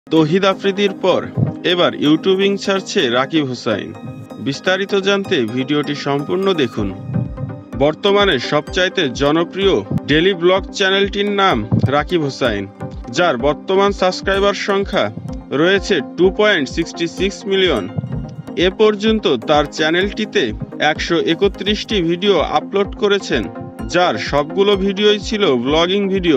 তৌহিদ আফ্রিদির পর এবার ইউটিউবিং ছাড়ছে রাকিব হুসাইন। বিস্তারিত জানতে ভিডিওটি সম্পূর্ণ দেখুন। বর্তমানে সবচাইতে জনপ্রিয় ডেলি ব্লগ চ্যানেলটির নাম রাকিব হুসাইন, যার বর্তমান সাবস্ক্রাইবার সংখ্যা রয়েছে 2.66 মিলিয়ন। এ পর্যন্ত তার চ্যানেলটিতে 131টি ভিডিও আপলোড করেছেন, যার সবগুলো ভিডিওই ছিল ব্লগিং ভিডিও।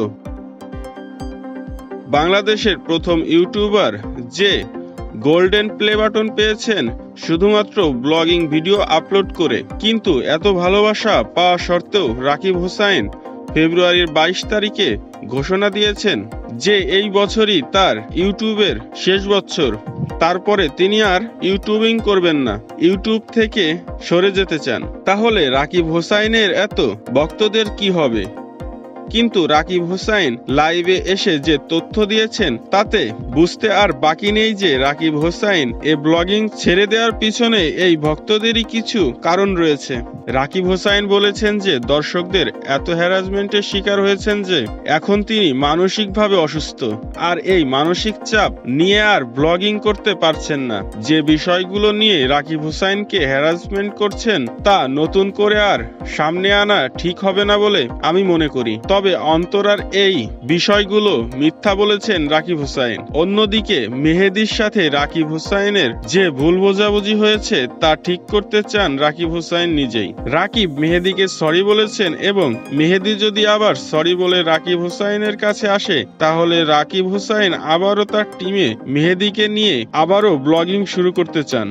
বাংলাদেশের প্রথম ইউটিউবার যে গোল্ডেন প্লে বাটন পেয়েছেন শুধুমাত্র ব্লগিং ভিডিও আপলোড করে। কিন্তু এত ভালোবাসা পাওয়া সত্ত্বেও রাকিব হুসাইন ফেব্রুয়ারির 22 তারিখে ঘোষণা দিয়েছেন যে এই বছরই তার ইউটিউবের শেষ বছর। তারপরে তিনি আর ইউটিউবিং করবেন না, ইউটিউব থেকে সরে যেতে চান। তাহলে রাকিব হুসাইনের এত ভক্তদের কি হবে? কিন্তু রাকিব হুসাইন লাইভে এসে যে তথ্য দিয়েছেন তাতে বুঝতে আর বাকি নেই যে রাকিব হুসাইন ব্লগিং ছেড়ে দেওয়ার পিছনে এই ভক্তদেরই কিছু কারণ রয়েছে। রাকিব হুসাইন বলেছেন যে দর্শকদের এত হ্যারাসমেন্টের শিকার হয়েছেন যে এখন তিনি মানসিকভাবে অসুস্থ, আর এই মানসিক চাপ নিয়ে আর ব্লগিং করতে পারছেন না। যে বিষয়গুলো নিয়ে রাকিব হুসাইনকে হ্যারাসমেন্ট করছেন তা নতুন করে আর সামনে আনা ঠিক হবে না বলে আমি মনে করি। তবে অন্তরার এই বিষয়গুলো মিথ্যা বলেছেন রাকিব হুসাইন। অন্যদিকে মেহেদীর সাথে রাকিব হুসাইনের যে ভুল বোঝাবুঝি হয়েছে তা ঠিক করতে চান রাকিব হুসাইন নিজেই। রাকিব মেহেদীকে সরি বলেছেন এবং মেহেদী যদি আবার সরি বলে রাকিব হুসাইনের কাছে আসে তাহলে রাকিব হুসাইন আবারও তার টিমে মেহেদীকে নিয়ে আবারও ব্লগিং শুরু করতে চান।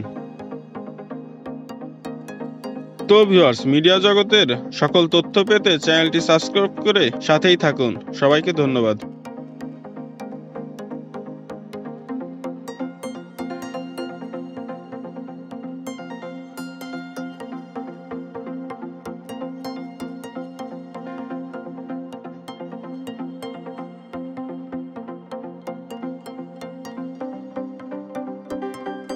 তো ভিউয়ার্স, মিডিয়া জগতের সকল তথ্য পেতে চ্যানেলটি সাবস্ক্রাইব করে সাথেই থাকুন। সবাইকে ধন্যবাদ।